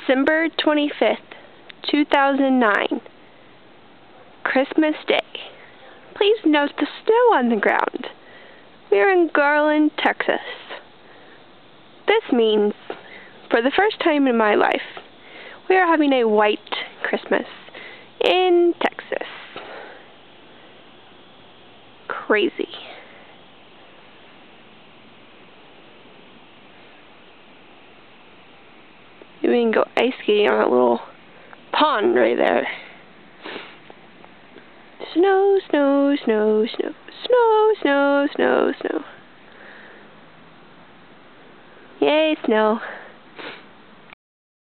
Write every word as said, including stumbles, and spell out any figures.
December twenty-fifth, two thousand nine, Christmas Day. Please note the snow on the ground. We are in Garland, Texas. This means, for the first time in my life, we are having a white Christmas in Texas. Crazy. We can go ice skating on a little pond right there. Snow, snow, snow, snow, snow, snow, snow, snow. Yay, snow.